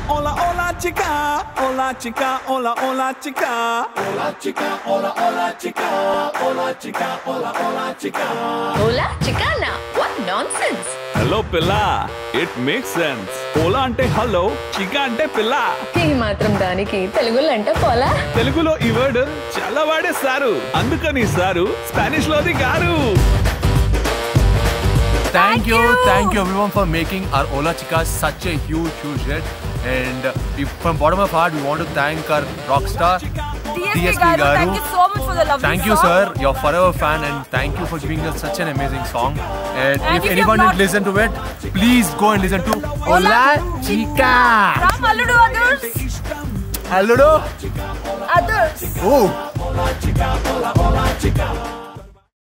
hola hola chica, hola chica, hola hola chica, hola chica, hola hola chica, hola chica, hola hola chica. Hola chicana, what nonsense. Hello pilla, it makes sense. Hola ante hello, chica ante pilla. ఈ మాత్రం దానికి తెలుగులో అంటే పోలా. తెలుగులో ఈ word చాలా వాడేస్తారు, అందుకని సారు స్పానిష్ లోది గారు. Thank you everyone for making our Hola Chicas such a huge hit. And from bottom of heart, we want to thank our rock star DSP Garu. Thank you so much for the lovely Thank you, song. sir. You're forever fan, and thank you for giving us such an amazing song. And if if anyone you've didn't listen to it, please go and listen to Hola Chica. From Alludu Others. Alludu Others. Oh.